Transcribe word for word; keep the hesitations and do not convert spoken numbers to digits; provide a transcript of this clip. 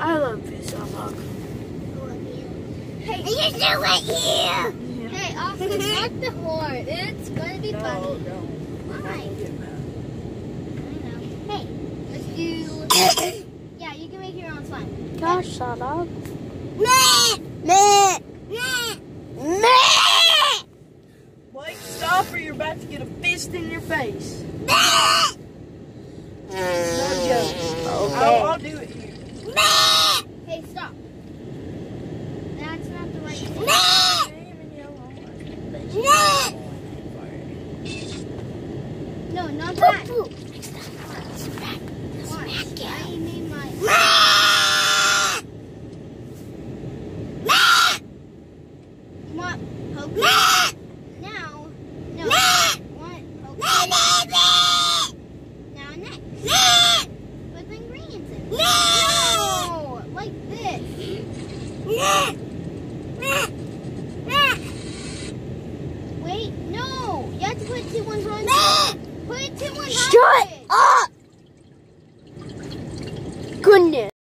I love you, Salak. Hey, you do it here! Yeah. Hey, Austin, not the horn. It's gonna be No, funny. no. Why? Don't get mad. I know. Hey, let's do. Yeah, you can make your own slime. Gosh, Salak. Meh! Meh! Meh! Meh! Blake, stop or you're about to get a fist in your face. Meh! No joke. I'll, I'll do it here. Meh! Hey, stop. That's not the right thing. Meh! Meh! No, not that. Watch, I made my. Come on, poke. Now, no. One, poke. Now next. Put the ingredients in. No! Like this. Wait, no. You have to put it to one hundred. Put it to one hundred. Shut up! Goodness.